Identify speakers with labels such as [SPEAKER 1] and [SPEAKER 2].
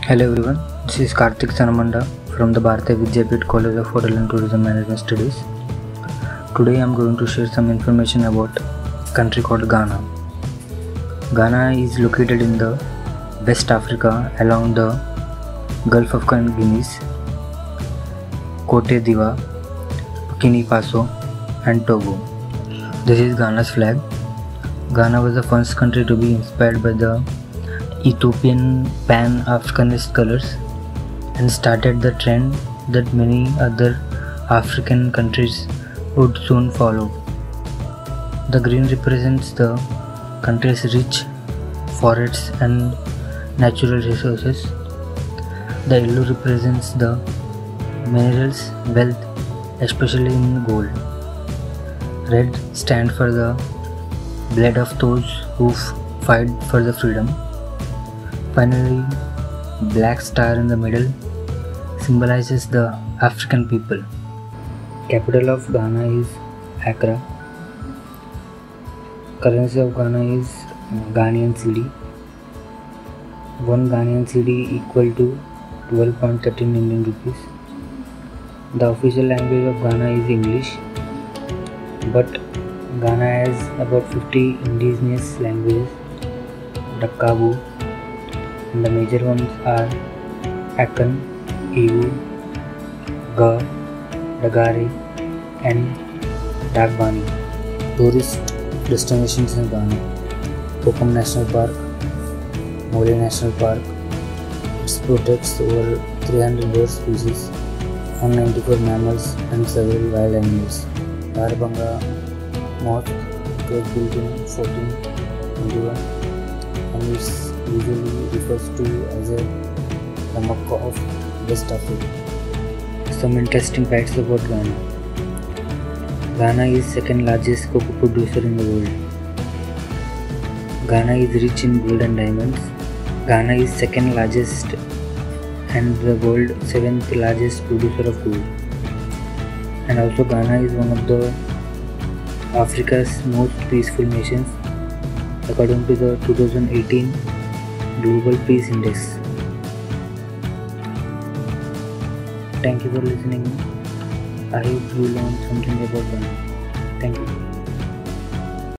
[SPEAKER 1] Hello everyone, this is Karthik Sanamanda from the Bharatiya Vidyapeeth College of Hotel and Tourism Management Studies. Today I am going to share some information about a country called Ghana. Ghana is located in the West Africa along the Gulf of Guinea, Cote d'Ivoire, Burkina Faso and Togo. This is Ghana's flag. Ghana was the first country to be inspired by the Ethiopian Pan-Africanist colors and started the trend that many other African countries would soon follow. The green represents the country's rich forests and natural resources. The yellow represents the minerals wealth, especially in gold. Red stands for the blood of those who fight for the freedom. Finally, black star in the middle symbolizes the African people. Capital of Ghana is Accra. Currency of Ghana is Ghanaian cedi. 1 Ghanaian cedi equal to 12.13 Indian rupees. The official language of Ghana is English, but Ghana has about 50 indigenous languages, Dakabu, and the major ones are Akan, Ewe, Ga, Dagare and Dagbani. Tourist destinations in Ghana: Kokom National Park, Mole National Park. It protects over 300 bird species, 194 mammals and several wild animals. Darbhanga Mosque was built in 1421 and it's usually refers to as the Mecca of West Africa. Some interesting facts about Ghana. Ghana is second largest cocoa producer in the world. Ghana is rich in gold and diamonds. Ghana is second largest and the world 7th largest producer of gold. And also Ghana is one of the Africa's most peaceful nations according to the 2018 Global Peace Index. Thank you for listening. I hope you learned something about Ghana. Thank you.